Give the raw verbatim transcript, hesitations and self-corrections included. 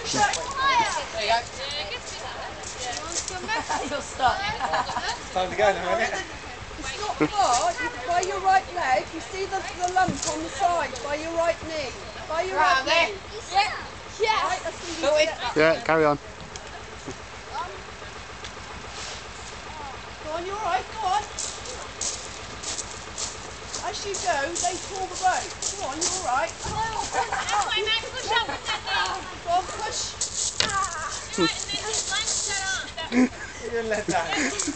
Push up. There you go. You're stuck. Time to go now, isn't it? It's not far. You, by your right leg, you see the, the lump on the side, by your right knee. By your right, right knee. Yeah. Yeah. Right, that's when you get that. Yeah, carry on. Go on, you're right, go on. As you go, they pull the rope. Go on, you're right. That's why, Max, push up with that knee. Go on, push. Right, and then just lunge that arm. You didn't let that.